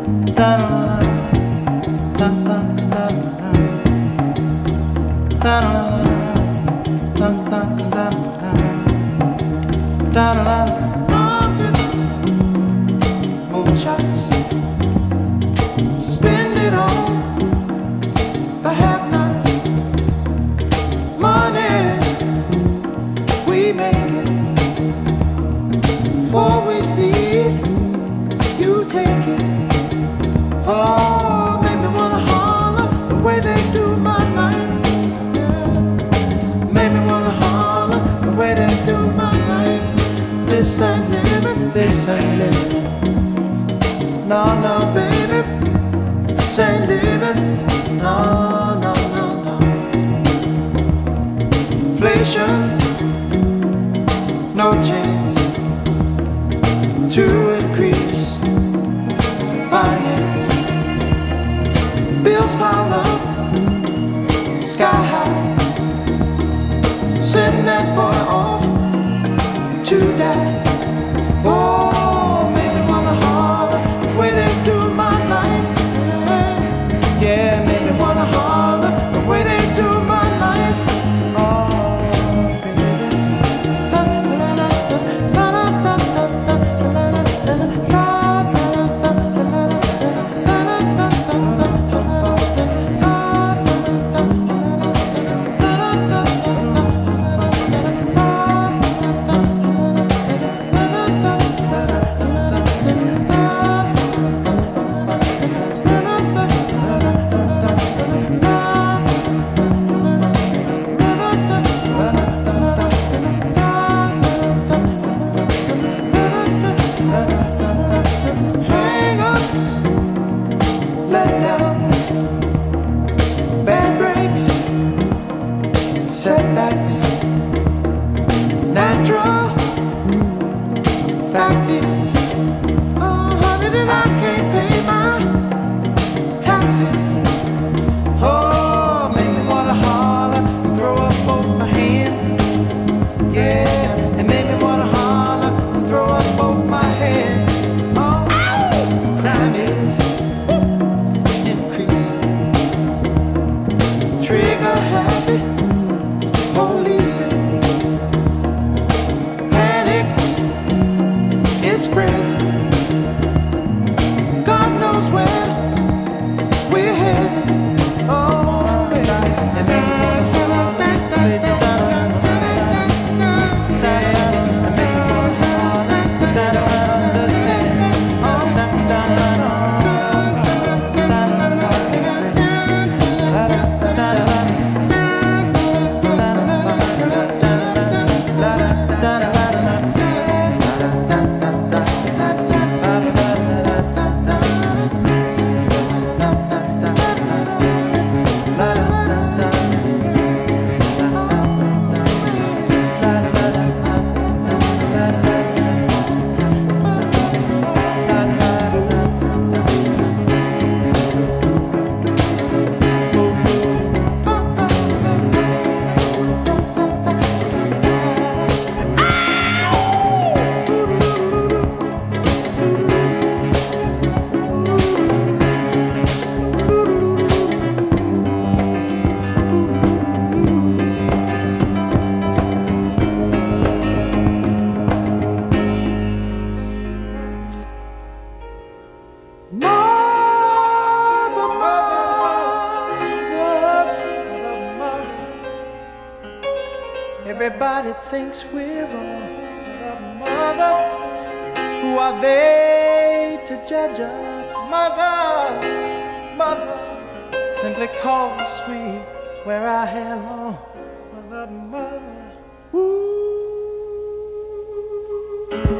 Moonshots, spend it on the have-nots. Money, we make it. Before we see it, you take it. Oh, make me wanna holler the way they do my life. Yeah. Make me wanna holler the way they do my life. This ain't living, this ain't living. No, no, baby, this ain't living. No, no, no, no. Inflation, no chance to increase finance. Bills pile up, sky high. Send that boy off to die. Oh, make me wanna holler the way they do my life. Yeah, make me wanna holler the way they do my life. Oh, baby. La la la la la la la la la la. Setbacks, natural. Fact is, oh honey, that I can't pay my taxes. Oh, make me wanna holler and throw up both my hands. Yeah, and make me wanna holler and throw up both my hands. Oh, crime is increasing. Trigger happy. Policing, panic is spreading. God knows where we're headed. Oh, baby. Everybody thinks we're wrong, but mother, who are they to judge us? Mother, mother, simply cause we wear our hair long. Mother, mother, ooh.